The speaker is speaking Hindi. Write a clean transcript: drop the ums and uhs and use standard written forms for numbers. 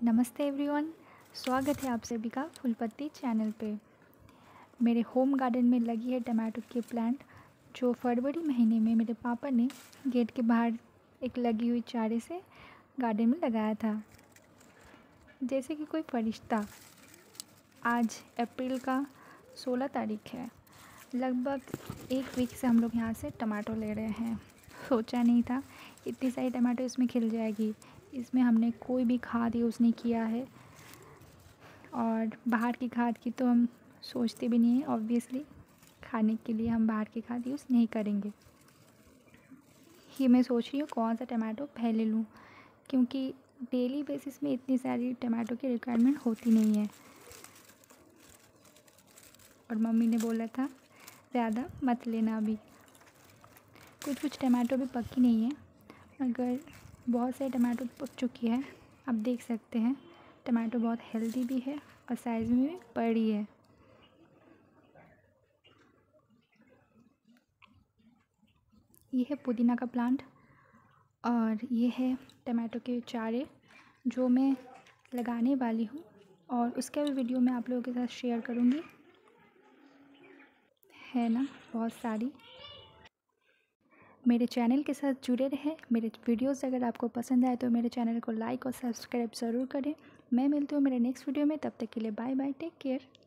नमस्ते एवरीवन। स्वागत है आप सभी का फूलपत्ती चैनल पे। मेरे होम गार्डन में लगी है टमाटो की प्लांट, जो फरवरी महीने में मेरे पापा ने गेट के बाहर एक लगी हुई चारे से गार्डन में लगाया था। जैसे कि कोई फरिश्ता। आज अप्रैल का 16 तारीख है। लगभग एक वीक से हम लोग यहाँ से टमाटो ले रहे हैं। सोचा नहीं था इतनी सारी टमाटो इसमें खिल जाएगी। इसमें हमने कोई भी खाद यूज़ नहीं किया है और बाहर की खाद की तो हम सोचते भी नहीं हैं। ऑब्वियसली खाने के लिए हम बाहर की खाद यूज़ नहीं करेंगे। ये मैं सोच रही हूँ कौन सा टमाटो पहले लूँ, क्योंकि डेली बेसिस में इतनी सारी टमाटो की रिक्वायरमेंट होती नहीं है। और मम्मी ने बोला था ज़्यादा मत लेना अभी। कुछ टमाटो भी पकी नहीं है, मगर बहुत सारे टमाटो पक चुकी है। आप देख सकते हैं टमाटो बहुत हेल्दी भी है और साइज़ में भी बड़ी है। ये है पुदीना का प्लांट और ये है टमाटो के चारे जो मैं लगाने वाली हूँ, और उसका भी वीडियो मैं आप लोगों के साथ शेयर करूँगी। है ना, बहुत सारी। मेरे चैनल के साथ जुड़े रहें। मेरे वीडियोस अगर आपको पसंद आए तो मेरे चैनल को लाइक और सब्सक्राइब ज़रूर करें। मैं मिलती हूँ मेरे नेक्स्ट वीडियो में। तब तक के लिए बाय बाय, टेक केयर।